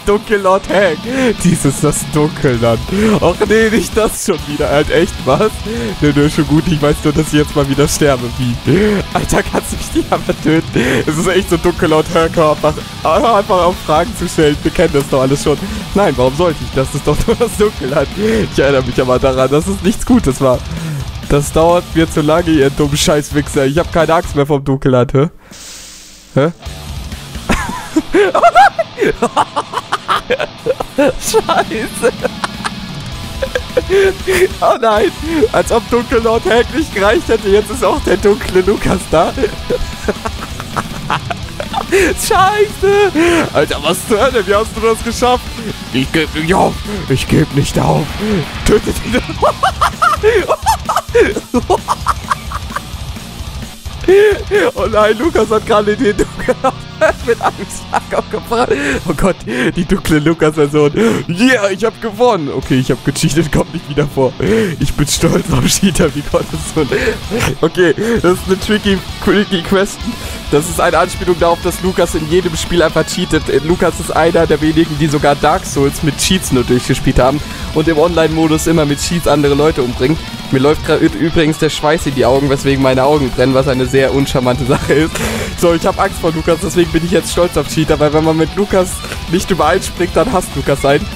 Dunkellord Hack. Dies ist das Dunkelland. Och nee, nicht das schon wieder. Halt echt was? Nö, schon gut. Ich weiß nur, dass ich jetzt mal wieder sterbe. Wie? Alter, kannst du mich nicht einfach töten? Es ist echt so Dunkellord Hack. Einfach auf Fragen zu stellen. Wir kennen das doch alles schon. Nein, warum sollte ich? Das ist doch nur das Dunkelland. Ich erinnere mich aber daran, dass es nichts Gutes war. Das dauert mir zu lange, ihr dummen Scheißwichser. Ich habe keine Angst mehr vom Dunkelland, hä? Hä? Oh nein! Scheiße! Oh nein! Als ob Dunkellord Hack nicht gereicht hätte. Jetzt ist auch der dunkle Lukas da. Scheiße! Alter, was zur Hölle? Wie hast du das geschafft? Ich geb nicht auf! Ich geb nicht auf! Tötet ihn! Oh nein, Lukas hat gerade den Dunkellord mit einem Schlag aufgebracht. Oh Gott, die dunkle Lukas-Version. Yeah, ich hab gewonnen. Okay, ich hab gecheatet, kommt nicht wieder vor. Ich bin stolz auf Cheater, wie Gottes Sohn. Okay, das ist eine tricky Question. Das ist eine Anspielung darauf, dass Lukas in jedem Spiel einfach cheatet. Lukas ist einer der wenigen, die sogar Dark Souls mit Cheats nur durchgespielt haben und im Online-Modus immer mit Cheats andere Leute umbringen. Mir läuft gerade übrigens der Schweiß in die Augen, weswegen meine Augen brennen, was eine sehr uncharmante Sache ist. So, ich habe Angst vor Lukas, deswegen bin ich jetzt stolz auf Cheater, weil wenn man mit Lukas nicht übereinspringt, dann hasst Lukas einen.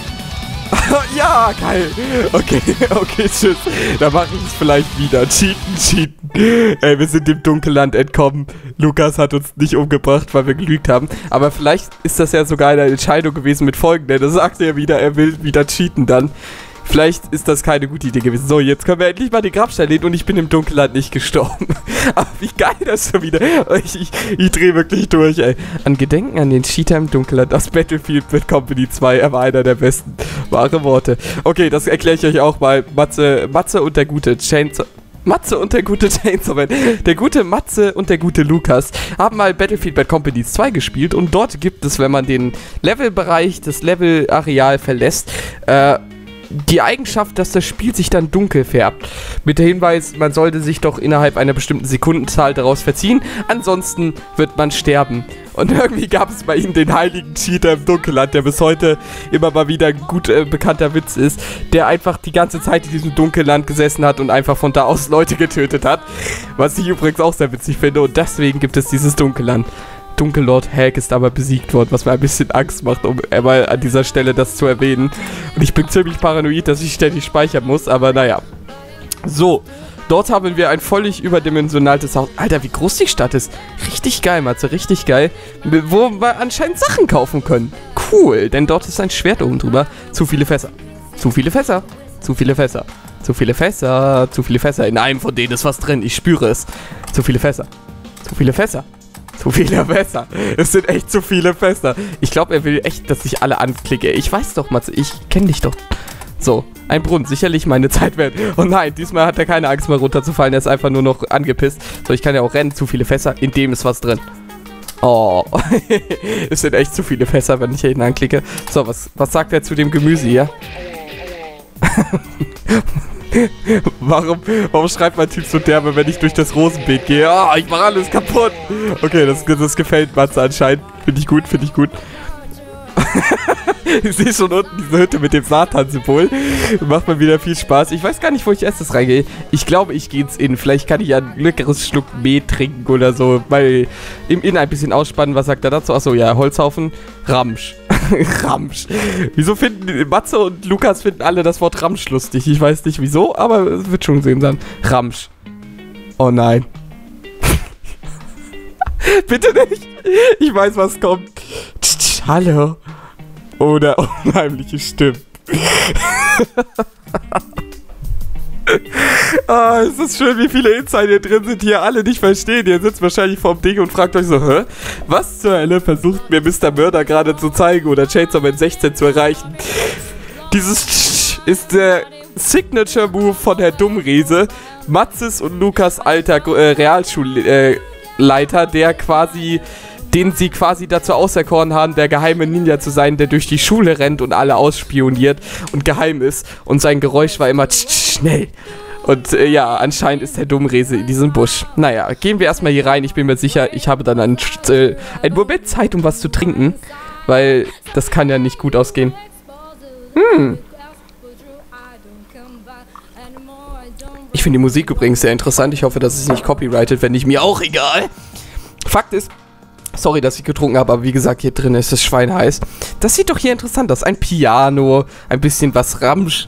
Ja, geil. Okay, tschüss. Da mache ich es vielleicht wieder. Cheaten. Ey, wir sind dem Dunkelland entkommen. Lukas hat uns nicht umgebracht, weil wir gelügt haben. Aber vielleicht ist das ja sogar eine Entscheidung gewesen mit Folgendem. Da sagt er wieder, er will wieder cheaten dann. Vielleicht ist das keine gute Idee gewesen. So, jetzt können wir endlich mal den Grabstein lehnen und ich bin im Dunkelland nicht gestorben. Aber wie geil das schon wieder. Ich drehe wirklich durch, ey. An Gedenken an den Cheater im Dunkelland aus Battlefield Bad Company 2. Er war einer der besten. Wahre Worte. Okay, das erkläre ich euch auch mal. Matze und der gute Chainsaw Man. Der gute Matze und der gute Lukas haben mal Battlefield Bad Company 2 gespielt und dort gibt es, wenn man den Levelbereich, das Levelareal verlässt, die Eigenschaft, dass das Spiel sich dann dunkel färbt. Mit der Hinweis, man sollte sich doch innerhalb einer bestimmten Sekundenzahl daraus verziehen, ansonsten wird man sterben. Und irgendwie gab es bei ihnen den heiligen Cheater im Dunkelland, der bis heute immer mal wieder ein gut bekannter Witz ist, der einfach die ganze Zeit in diesem Dunkelland gesessen hat und einfach von da aus Leute getötet hat. Was ich übrigens auch sehr witzig finde und deswegen gibt es dieses Dunkelland. Dunkellord Hack ist aber besiegt worden, was mir ein bisschen Angst macht, um einmal an dieser Stelle das zu erwähnen. Und ich bin ziemlich paranoid, dass ich ständig speichern muss, aber naja. So, dort haben wir ein völlig überdimensionales Haus. Alter, wie groß die Stadt ist. Richtig geil, Matze, richtig geil. Wo wir anscheinend Sachen kaufen können. Cool, denn dort ist ein Schwert oben drüber. Zu viele Fässer. Zu viele Fässer. Zu viele Fässer. Zu viele Fässer. Zu viele Fässer. In einem von denen ist was drin, ich spüre es. Zu viele Fässer. Zu viele Fässer. Zu viele Fässer. Es sind echt zu viele Fässer. Ich glaube, er will echt, dass ich alle anklicke. Ich weiß doch, Matze, ich kenne dich doch. So, ein Brunnen, sicherlich meine Zeit wert. Oh nein, diesmal hat er keine Angst mehr runterzufallen. Er ist einfach nur noch angepisst. So, ich kann ja auch rennen. Zu viele Fässer. In dem ist was drin. Oh, es sind echt zu viele Fässer, wenn ich hier anklicke. So, was sagt er zu dem Gemüse hier? Warum schreibt mein Typ so derbe, wenn ich durch das Rosenbeet gehe? Oh, ich mache alles kaputt. Okay, das gefällt Matze anscheinend. Finde ich gut. Ich sehe schon unten diese Hütte mit dem Satan-Symbol. Macht mal wieder viel Spaß. Ich weiß gar nicht, wo ich erstes reingehe. Ich glaube, ich gehe ins Inn. Vielleicht kann ich ein leckeres Schluck Met trinken oder so. Mal im Inn ein bisschen ausspannen. Was sagt er dazu? Achso, ja, Holzhaufen. Ramsch. Ramsch. Wieso finden Matze und Lukas finden alle das Wort Ramsch lustig? Ich weiß nicht wieso, aber es wird schon sehen sein. Ramsch. Oh nein. Bitte nicht. Ich weiß, was kommt. Hallo. Oder unheimliche Stimmen. Es ist schön, wie viele Insider hier drin sind, die ihr alle nicht verstehen. Ihr sitzt wahrscheinlich vorm Ding und fragt euch so, hä? Was zur Hölle versucht mir Mr. Murder gerade zu zeigen oder Chainsaw Man 16 zu erreichen? Dieses ist der Signature-Move von Herr Dummriese, Matzes und Lukas alter Realschulleiter, den sie quasi dazu auserkoren haben, der geheime Ninja zu sein, der durch die Schule rennt und alle ausspioniert und geheim ist. Und sein Geräusch war immer schnell. Und ja, anscheinend ist der Dummriese in diesem Busch. Naja, gehen wir erstmal hier rein. Ich bin mir sicher, ich habe dann einen Moment Zeit, um was zu trinken. Weil das kann ja nicht gut ausgehen. Ich finde die Musik übrigens sehr interessant. Ich hoffe, dass es nicht copyrighted, wenn nicht, mir auch egal. Fakt ist, sorry, dass ich getrunken habe, aber wie gesagt, hier drin ist es schweineheiß. Das sieht doch hier interessant aus. Ein Piano, ein bisschen was Ramsch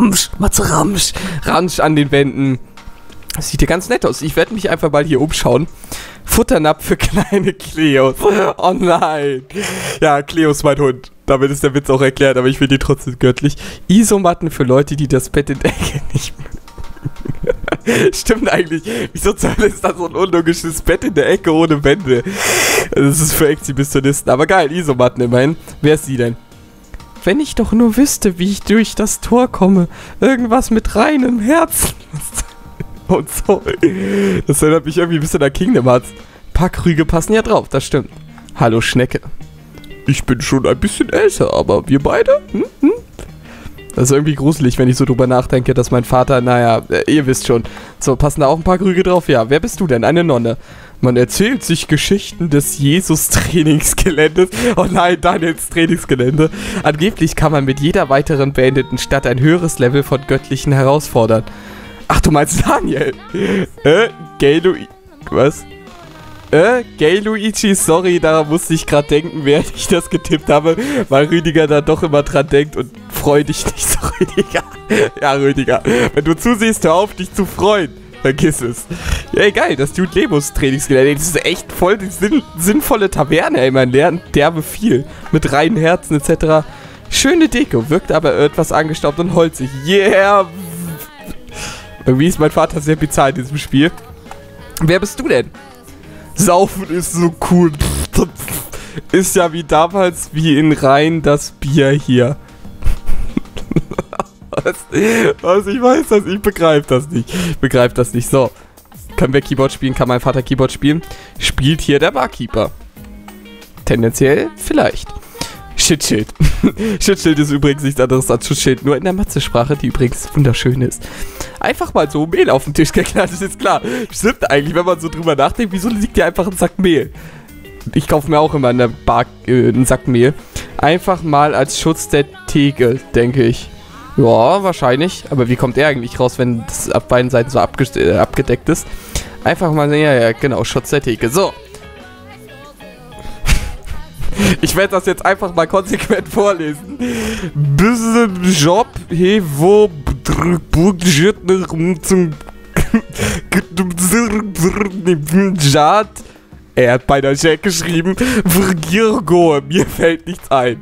an den Wänden. Das sieht hier ganz nett aus. Ich werde mich einfach mal hier umschauen. Futternapf für kleine Cleos. Oh nein. Ja, Cleo ist mein Hund. Damit ist der Witz auch erklärt, aber ich finde die trotzdem göttlich. Isomatten für Leute, die das Bett in der Ecke nicht mögen. Stimmt eigentlich. Wieso zur Hölle ist da so ein unlogisches Bett in der Ecke ohne Wände? Das ist für Exhibitionisten. Aber geil, Isomatten immerhin. Wer ist sie denn? Wenn ich doch nur wüsste, wie ich durch das Tor komme. Irgendwas mit reinem Herzen. Und so. Das erinnert mich irgendwie ein bisschen an Kingdom Hearts. Ein paar Krüge passen ja drauf, das stimmt. Hallo Schnecke. Ich bin schon ein bisschen älter, aber wir beide? Das ist irgendwie gruselig, wenn ich so drüber nachdenke, dass mein Vater, naja, ihr wisst schon. So, passen da auch ein paar Krüge drauf? Ja, wer bist du denn? Eine Nonne. Man erzählt sich Geschichten des Jesus-Trainingsgeländes. Oh nein, Daniels Trainingsgelände. Angeblich kann man mit jeder weiteren beendeten Stadt ein höheres Level von Göttlichen herausfordern. Ach, du meinst Daniel? Was? Gay Luigi, sorry, daran musste ich gerade denken, während ich das getippt habe, weil Rüdiger da doch immer dran denkt und freu dich nicht so, Rüdiger. Ja, Rüdiger, wenn du zusiehst, hör auf, dich zu freuen. Vergiss es. Ja, geil, das Dude Lemos Trainingsgelände, das ist echt voll die sinnvolle Taverne, ey, man lernt derbe viel. Mit reinen Herzen etc. Schöne Deko, wirkt aber etwas angestaubt und holzig. Yeah! Irgendwie ist mein Vater sehr bizarr in diesem Spiel. Wer bist du denn? Saufen ist so cool. Ist ja wie damals, wie in Rhein das Bier hier. Was? Ich weiß das, ich begreife das nicht. So. Können wir Keyboard spielen? Kann mein Vater Keyboard spielen? Spielt hier der Barkeeper? Tendenziell vielleicht. Shitschild. Shitschild ist übrigens nichts anderes als Schutzschild, nur in der Mathe-Sprache, die übrigens wunderschön ist. Einfach mal so Mehl auf den Tisch geknallt, das ist klar. Stimmt eigentlich, wenn man so drüber nachdenkt, wieso liegt hier einfach ein Sack Mehl? Ich kaufe mir auch immer in der Bar einen Sack Mehl. Einfach mal als Schutz der Theke, denke ich. Ja, wahrscheinlich. Aber wie kommt der eigentlich raus, wenn das auf beiden Seiten so abgedeckt ist? Einfach mal, ja, genau, Schutz der Theke. So. Ich werde das jetzt einfach mal konsequent vorlesen. Bisschen Job, wo er hat bei der Jack geschrieben, Virgirgo, mir fällt nichts ein.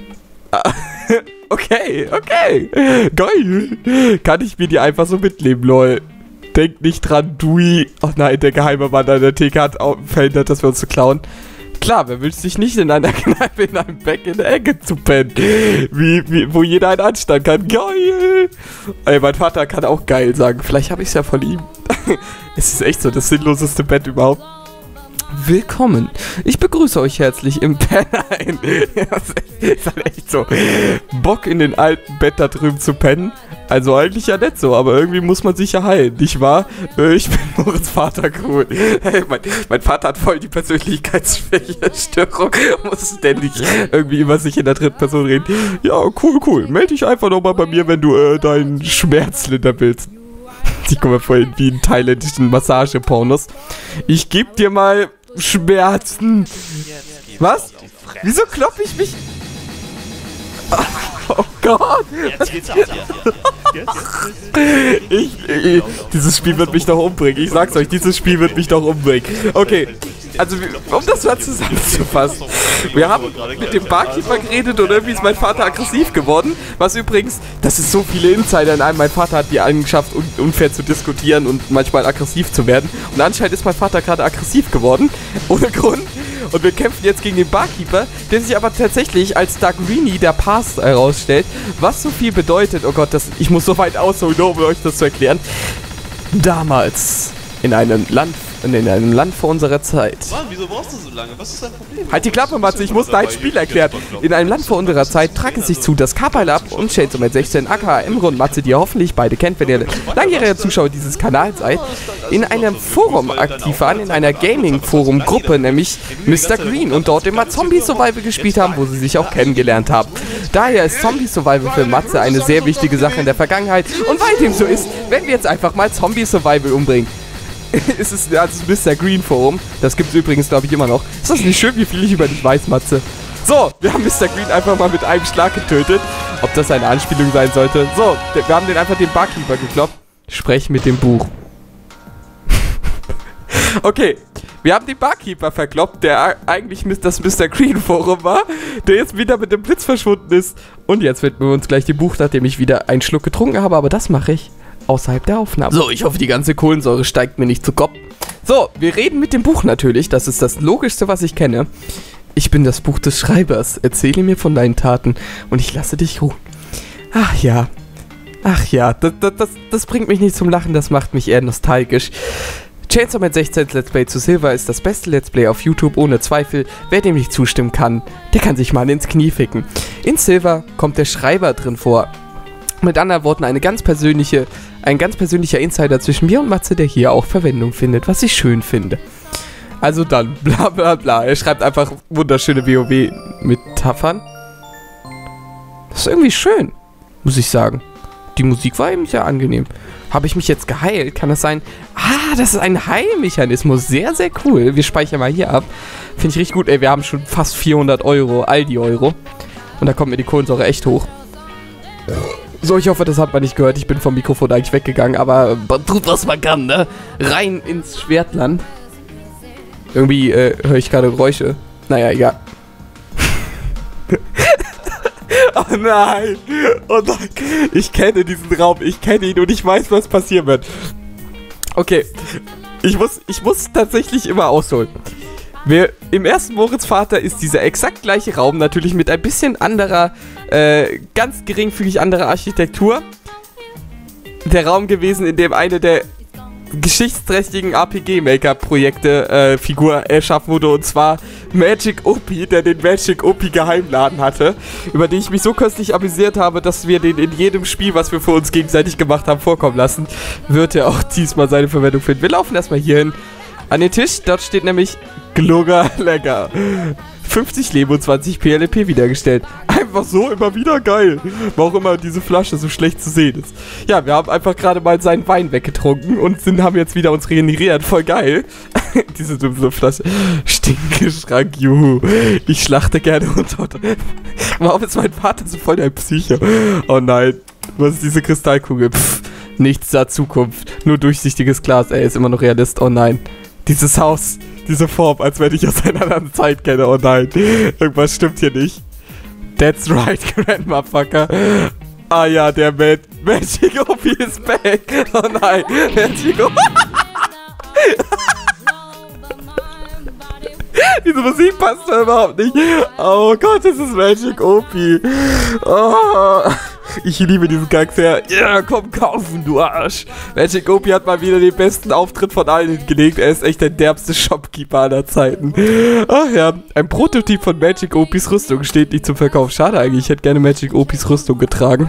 Okay. Geil. Kann ich mir die einfach so mitnehmen, lol. Denk nicht dran, Dui. Oh nein, der geheime Mann an der Theke hat verhindert, dass wir uns zu klauen. Klar, wer wünscht sich nicht in einer Kneipe in einem Bett in der Ecke zu pennen? Wo jeder einen Anstand kann. Geil! Ey, mein Vater kann auch geil sagen. Vielleicht habe ich es ja von ihm. Es ist echt so das sinnloseste Bett überhaupt. Willkommen. Ich begrüße euch herzlich im Pennein. Das ist halt echt so. Bock in den alten Bett da drüben zu pennen. Also eigentlich ja nicht so, aber irgendwie muss man sich ja heilen, nicht wahr? Ich bin Moritz Vater, cool. Hey, mein Vater hat voll die Persönlichkeitsstörung. Muss ständig irgendwie über sich in der dritten Person reden. Ja, cool. Meld dich einfach nochmal bei mir, wenn du deinen Schmerz lindern willst. Ich komme mir vorhin wie in thailändischen Massagepornos. Ich geb dir mal Schmerzen. Was? Wieso klopfe ich mich? Oh Gott! Dieses Spiel wird mich doch umbringen. Ich sag's euch, dieses Spiel wird mich doch umbringen. Okay, also um das mal zusammenzufassen. Wir haben mit dem Barkeeper geredet und irgendwie ist mein Vater aggressiv geworden. Was übrigens, das ist so viele Insider in einem. Mein Vater hat die Eigenschaft, unfair zu diskutieren und manchmal aggressiv zu werden. Und anscheinend ist mein Vater gerade aggressiv geworden. Ohne Grund. Und wir kämpfen jetzt gegen den Barkeeper, der sich aber tatsächlich als Darkrini der Past herausstellt, was so viel bedeutet. Oh Gott, ich muss so weit ausholen, um euch das zu erklären. Damals, in einem Land und in einem Land vor unserer Zeit. Mann, wieso brauchst du so lange? Was ist dein Problem? Halt die Klappe, Matze, ich muss dein Spiel erklären. In einem Land vor unserer Zeit trage es sich zu, dass Kapalab und Chainsaw Man 16 aka Emre und Matze, die ihr hoffentlich beide kennt, wenn ihr langjährige Zuschauer dieses Kanals seid, in einem Forum aktiv waren, in einer Gaming-Forum-Gruppe, nämlich Mr. Green, und dort immer Zombie-Survival gespielt haben, wo sie sich auch kennengelernt haben. Daher ist Zombie-Survival für Matze eine sehr wichtige Sache in der Vergangenheit, und weil dem so ist, werden wir jetzt einfach mal Zombie-Survival umbringen. Es ist das Mr. Green Forum. Das gibt es übrigens, glaube ich, immer noch. Ist das nicht schön, wie viel ich über dich weiß, Matze? So, wir haben Mr. Green einfach mal mit einem Schlag getötet. Ob das eine Anspielung sein sollte. So, wir haben den einfach den Barkeeper gekloppt. Sprech mit dem Buch. Okay, wir haben den Barkeeper verkloppt, der eigentlich das Mr. Green Forum war, der jetzt wieder mit dem Blitz verschwunden ist. Und jetzt widmen wir uns gleich dem Buch, nachdem ich wieder einen Schluck getrunken habe, aber das mache ich außerhalb der Aufnahme. So, ich hoffe, die ganze Kohlensäure steigt mir nicht zu Kopf. So, wir reden mit dem Buch natürlich. Das ist das Logischste, was ich kenne. Ich bin das Buch des Schreibers. Erzähle mir von deinen Taten und ich lasse dich ruhen. Ach ja. Ach ja, das bringt mich nicht zum Lachen, das macht mich eher nostalgisch. Chainsaw Man 16 Let's Play zu Silver ist das beste Let's Play auf YouTube, ohne Zweifel. Wer dem nicht zustimmen kann, der kann sich mal ins Knie ficken. In Silver kommt der Schreiber drin vor. Mit anderen Worten, ein ganz persönlicher Insider zwischen mir und Matze, der hier auch Verwendung findet, was ich schön finde. Also dann, bla bla bla. Er schreibt einfach wunderschöne WoW-Metaphern. Das ist irgendwie schön, muss ich sagen. Die Musik war eben sehr angenehm. Habe ich mich jetzt geheilt? Kann das sein? Ah, das ist ein Heilmechanismus. Sehr, sehr cool. Wir speichern mal hier ab. Finde ich richtig gut. Ey, wir haben schon fast 400 Euro, Aldi-Euro. Und da kommt mir die Kohlensäure echt hoch. So, ich hoffe, das hat man nicht gehört. Ich bin vom Mikrofon eigentlich weggegangen, aber man tut, was man kann, ne? Rein ins Schwertland. Irgendwie höre ich gerade Geräusche. Naja, egal. Oh nein! Oh nein! Ich kenne diesen Raum, ich kenne ihn und ich weiß, was passieren wird. Okay, ich muss tatsächlich immer ausholen. Im ersten Moritz Vater ist dieser exakt gleiche Raum, natürlich mit ein bisschen anderer, ganz geringfügig anderer Architektur. Der Raum gewesen, in dem eine der geschichtsträchtigen RPG-Maker-Projekte Figur erschaffen wurde, und zwar Magic Opie, der den Magic Opie Geheimladen hatte, über den ich mich so köstlich amüsiert habe, dass wir den in jedem Spiel, was wir für uns gegenseitig gemacht haben, vorkommen lassen, wird er auch diesmal seine Verwendung finden. Wir laufen erstmal hier hin an den Tisch, dort steht nämlich Glugger Lecker. 50 Leben und 20 PLP wiedergestellt. Einfach so, immer wieder geil. Warum immer diese Flasche so schlecht zu sehen ist. Ja, wir haben einfach gerade mal seinen Wein weggetrunken und haben jetzt wieder uns regeneriert. Voll geil. Diese Flasche. Stinkeschrank, juhu. Ich schlachte gerne unter. Warum ist mein Vater so voll der Psycho? Oh nein. Was ist diese Kristallkugel? Pff, nichts da Zukunft. Nur durchsichtiges Glas. Ey, ist immer noch Realist. Oh nein. Dieses Haus. Diese Form, als wenn ich aus einer anderen Zeit kenne. Oh nein, irgendwas stimmt hier nicht. That's right, Grandmotherfucker. Ah ja, der Magic Opie ist back. Oh nein, Magic Opie. Diese Musik passt da überhaupt nicht. Oh Gott, das ist Magic Opie. Oh. Ich liebe diesen Gag sehr. Ja, komm, kaufen, du Arsch. Magic Opie hat mal wieder den besten Auftritt von allen hingelegt. Er ist echt der derbste Shopkeeper aller Zeiten. Ach ja, ein Prototyp von Magic Opies Rüstung steht nicht zum Verkauf. Schade eigentlich, ich hätte gerne Magic Opies Rüstung getragen.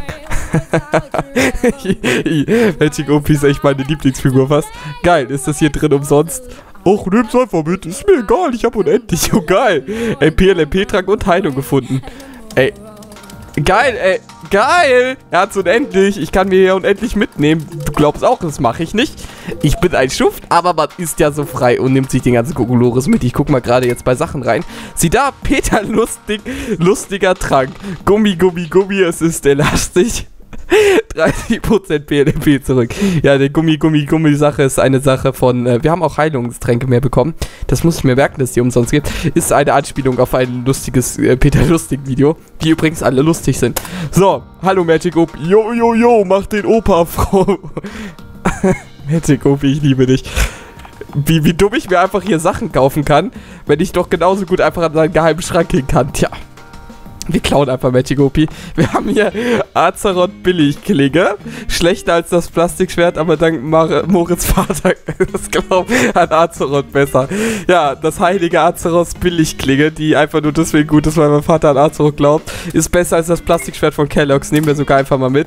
Magic Opie ist echt meine Lieblingsfigur fast. Geil, ist das hier drin umsonst? Och, nimm's einfach mit. Ist mir egal, ich hab unendlich. Oh, geil. Ey, PLMP-Trank und Heilung gefunden. Ey. Geil, ey. Geil. Er hat's unendlich. Ich kann mir hier unendlich mitnehmen. Du glaubst auch, das mache ich nicht. Ich bin ein Schuft, aber man ist ja so frei und nimmt sich den ganzen Kokolores mit. Ich guck mal gerade jetzt bei Sachen rein. Sieh da, Peter lustiger Trank. Gummi, es ist elastisch. 30% PLP zurück. Ja, die Gummi-Sache ist eine Sache von... wir haben auch Heilungstränke mehr bekommen. Das muss ich mir merken, dass es die umsonst gibt. Ist eine Anspielung auf ein lustiges Peter Lustig-Video, die übrigens alle lustig sind. So, hallo Magic Opie. Jo, mach den Opa froh. Magic Opie, ich liebe dich. Wie dumm ich mir einfach hier Sachen kaufen kann, wenn ich doch genauso gut einfach an seinen geheimen Schrank gehen kann. Tja. Wir klauen einfach Magic OP. Wir haben hier Azeroth Billigklinge. Schlechter als das Plastikschwert, aber dank Moritz Vater das Glauben an Azeroth besser. Ja, das heilige Azeroth Billigklinge, die einfach nur deswegen gut ist, weil mein Vater an Azeroth glaubt, ist besser als das Plastikschwert von Kellogg's. Nehmen wir sogar einfach mal mit.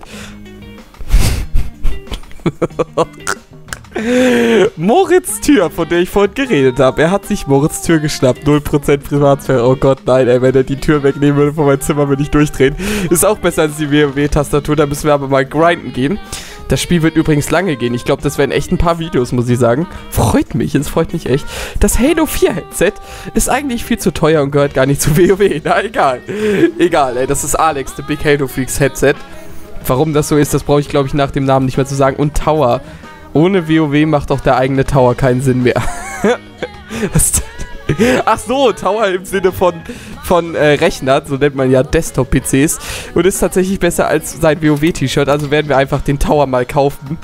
Moritz Tür, von der ich vorhin geredet habe. Er hat sich Moritz Tür geschnappt. 0% Privatsphäre. Oh Gott, nein, ey, wenn er die Tür wegnehmen würde von meinem Zimmer, würde ich durchdrehen. Ist auch besser als die WoW-Tastatur. Da müssen wir aber mal grinden gehen. Das Spiel wird übrigens lange gehen. Ich glaube, das werden echt ein paar Videos, muss ich sagen. Freut mich, es freut mich echt. Das Halo 4 Headset ist eigentlich viel zu teuer und gehört gar nicht zu WoW. Na, egal. Egal, ey, das ist Alex, the Big Halo Freaks Headset. Warum das so ist, das brauche ich, glaube ich, nach dem Namen nicht mehr zu sagen. Und Tower. Ohne WoW macht auch der eigene Tower keinen Sinn mehr. Ach so, Tower im Sinne von Rechner, so nennt man ja Desktop-PCs. Und ist tatsächlich besser als sein WoW-T-Shirt, also werden wir einfach den Tower mal kaufen.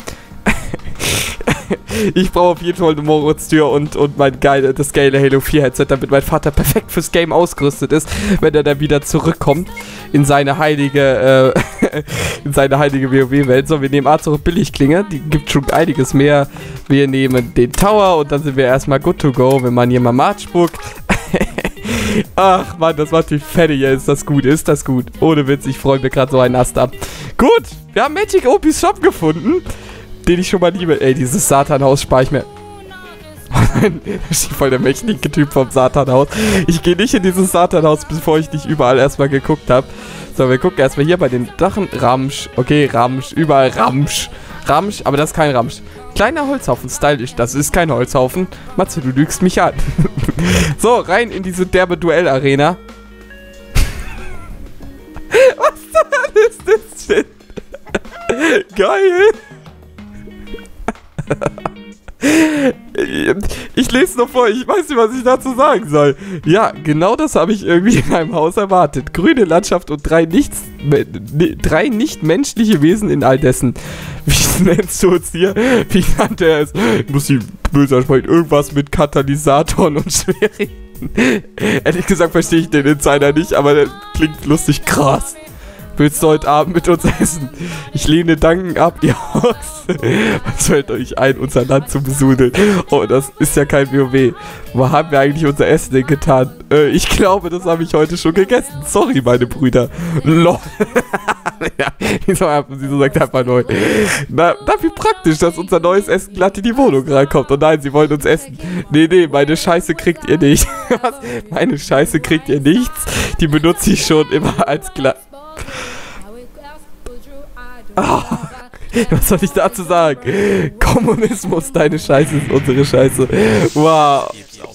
Ich brauche auf jeden Fall eine Moritz-Tür und das geile Halo 4 Headset, damit mein Vater perfekt fürs Game ausgerüstet ist, wenn er dann wieder zurückkommt in seine heilige WoW-Welt. So, wir nehmen Azeroth Billigklinge, die gibt schon einiges mehr. Wir nehmen den Tower und dann sind wir erstmal good to go, wenn man hier mal Mart spuckt. Ach man, das macht mich fertig, ist das gut, ist das gut. Ohne Witz, ich freue mich gerade so einen Ast ab. Gut, wir haben Magic OP's Shop gefunden, den ich schon mal liebe. Ey, dieses Satanhaus spare ich mir. Oh nein, das ist voll der mächtige Typ vom Satanhaus. Ich gehe nicht in dieses Satanhaus, bevor ich nicht überall erstmal geguckt habe. So, wir gucken erstmal hier bei den Dachen. Ramsch. Okay, Ramsch. Überall Ramsch. Ramsch, aber das ist kein Ramsch. Kleiner Holzhaufen, stylisch. Das ist kein Holzhaufen. Matze, du lügst mich an. So, rein in diese derbe Duellarena. Was ist das denn? Geil. Ich lese noch vor, ich weiß nicht, was ich dazu sagen soll. Ja, genau das habe ich irgendwie in einem Haus erwartet. Grüne Landschaft und drei nicht menschliche Wesen in all dessen. Wie nennst du uns hier? Wie nannte er es? Ich muss die böse ansprechen. Irgendwas mit Katalysatoren und Schwerrichten. Ehrlich gesagt verstehe ich den Insider nicht, aber der klingt lustig krass. Willst du heute Abend mit uns essen? Ich lehne Danken ab, ihr Ochs. Was fällt euch ein, unser Land zu besudeln? Oh, das ist ja kein WoW. Wo haben wir eigentlich unser Essen denn getan? Ich glaube, das habe ich heute schon gegessen. Sorry, meine Brüder. Lol. Ja, wieso sagt er einfach neu? Na, wie praktisch, dass unser neues Essen glatt in die Wohnung reinkommt. Oh nein, sie wollen uns essen. Nee, meine Scheiße kriegt ihr nicht. Was? Meine Scheiße kriegt ihr nichts? Die benutze ich schon immer als glatt. Oh, was soll ich dazu sagen? Kommunismus, deine Scheiße ist unsere Scheiße. Wow.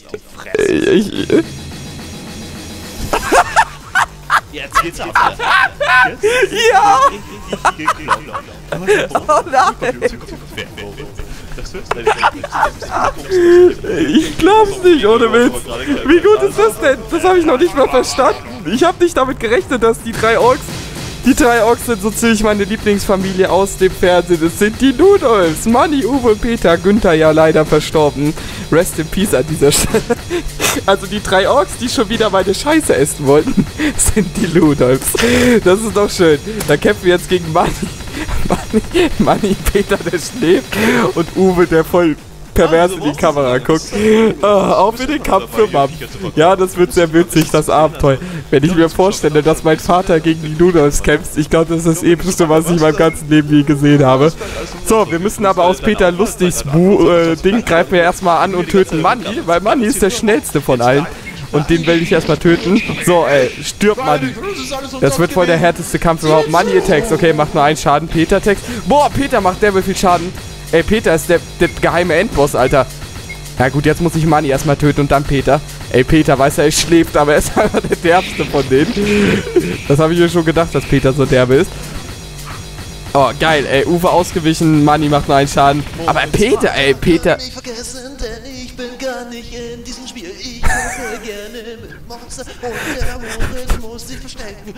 Jetzt geht's ab. Ja! Oh nein! Ich glaub's nicht, ohne Witz. Wie gut ist das denn? Das habe ich noch nicht mal verstanden. Ich habe nicht damit gerechnet, dass die drei Orks sind so ziemlich meine Lieblingsfamilie aus dem Fernsehen. Es sind die Ludolfs. Manni, Uwe, Peter, Günther ja leider verstorben. Rest in Peace an dieser Stelle. Also die drei Orks, die schon wieder meine Scheiße essen wollten, sind die Ludolfs. Das ist doch schön. Da kämpfen wir jetzt gegen Manni, Peter, der schläft, und Uwe, der voll pervers in die Kamera guckt. Auf in den Kampf für Mom. Ja, das wird sehr witzig, das Abenteuer. Wenn ich mir vorstelle, dass mein Vater gegen die Ludolfs kämpft, ich glaube, das ist das Epischste, was ich in meinem ganzen Leben je gesehen habe. So, wir müssen aber aus Peter Lustigs Ding greifen wir erstmal an und töten Manni, weil Manni ist der schnellste von allen. Und den will ich erstmal töten. So, ey, stirbt Manni. Das wird wohl der härteste Kampf überhaupt. Manni Attacks, okay, macht nur einen Schaden. Peter Attacks. Boah, Peter macht derbe viel Schaden. Ey, Peter ist der geheime Endboss, Alter. Na gut, jetzt muss ich Manni erstmal töten und dann Peter. Ey, Peter weiß ja, er schläft, aber er ist einfach der derbste von denen. Das habe ich mir schon gedacht, dass Peter so derbe ist. Oh, geil, ey, Uwe ausgewichen, Manni macht nur einen Schaden. Aber Peter, ey, Peter... Ich vergessen, denn ich bin gar nicht in diesem Spiel. Ich kämpfe gerne mit Monster und der Moritz muss sich verstecken.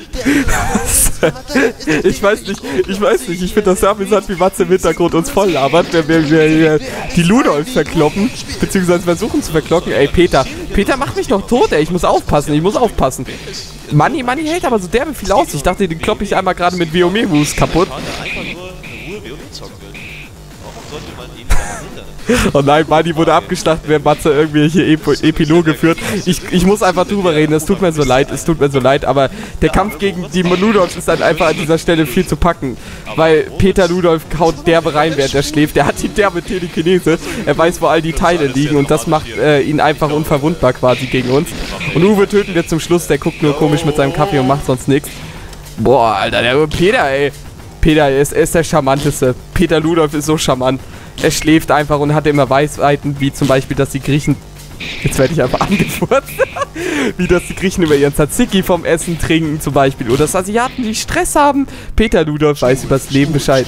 Ich weiß nicht, ich finde das sehr amüsant, wie Matze im Hintergrund uns voll labert, wenn wir die Ludolfs verkloppen, beziehungsweise versuchen zu verkloppen. Ey, Peter macht mich doch tot, ey, ich muss aufpassen. Manni hält aber so derbe viel aus. Ich dachte, den klopp ich einmal gerade mit WoW-Moves kaputt. Einfach nur eine Ruhe WoW zocken will. Warum sollte man ihn daran hindern? Oh nein, Manni wurde abgeschlachtet, während Matze irgendwelche Epiloge führt. Ich muss einfach drüber reden, es tut mir so leid, aber der Kampf gegen die Ludolfs ist dann einfach an dieser Stelle viel zu packen. Weil Peter Ludolf haut derbe rein, während er schläft. Der hat die derbe Telekinese, er weiß, wo all die Teile liegen und das macht ihn einfach unverwundbar quasi gegen uns. Und Uwe töten wir zum Schluss, der guckt nur komisch mit seinem Kaffee und macht sonst nichts. Boah, Alter, der Peter, ey. Peter ist der Charmanteste. Peter Ludolf ist so charmant. Er schläft einfach und hat immer Weisheiten, wie zum Beispiel, dass die Griechen... Jetzt werde ich einfach angefurzt. Wie, dass die Griechen über ihren Tzatziki vom Essen trinken zum Beispiel. Oder dass Asiaten, die Stress haben. Peter Ludolf weiß über das Leben Bescheid.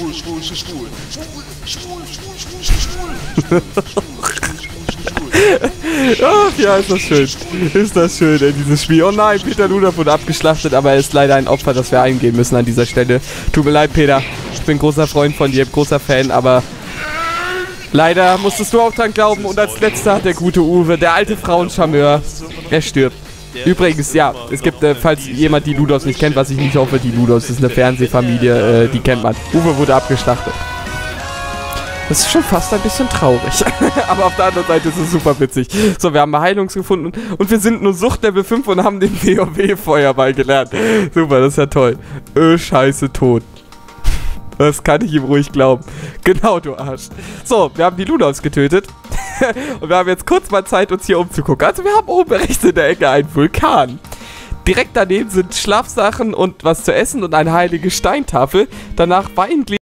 Ach ja, ist das schön. Ist das schön, ey, dieses Spiel. Oh nein, Peter Ludolf wurde abgeschlachtet, aber er ist leider ein Opfer, das wir eingehen müssen an dieser Stelle. Tut mir leid, Peter. Ich bin großer Freund von dir, großer Fan, aber... Leider musstest du auch dran glauben und als letzter hat der gute Uwe, der alte Frauencharmeur, er stirbt. Übrigens, ja, es gibt, falls jemand die Ludolfs nicht kennt, was ich nicht hoffe, die Ludolfs ist eine Fernsehfamilie, die kennt man. Uwe wurde abgeschlachtet. Das ist schon fast ein bisschen traurig. Aber auf der anderen Seite ist es super witzig. So, wir haben Heilungs gefunden und wir sind nur Suchtlevel 5 und haben den WoW-Feuerball gelernt. Super, das ist ja toll. Scheiße, tot. Das kann ich ihm ruhig glauben. Genau, du Arsch. So, wir haben die Ludolfs getötet. Und wir haben jetzt kurz mal Zeit, uns hier umzugucken. Also wir haben oben rechts in der Ecke einen Vulkan. Direkt daneben sind Schlafsachen und was zu essen und eine heilige Steintafel. Danach Weingläser.